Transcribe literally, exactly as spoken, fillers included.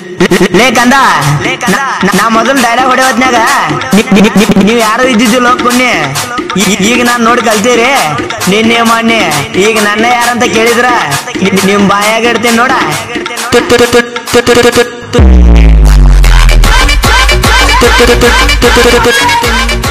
ಲೇ ಕಂದ ನಾ ಮೊದಲು ಡೈಲಾಗ್ ಹೊಡೆಯೋದ್ನಾಗ ನೀವ್ ಯಾರು ಇದ್ದಿದ್ದಿಲ್ಲ ಕೊನ್ನಿ ಈಗ ನಾನ್ ನೋಡಿ ಕಲ್ತೀರಿ ನಿನ್ನೆ ಮೊನ್ನೆ ಈಗ ನನ್ನ ಯಾರಂತ ಕೇಳಿದ್ರ ನಿಮ್ ಬಾಯಾಗ ಇಡ್ತೀನಿ ನೋಡ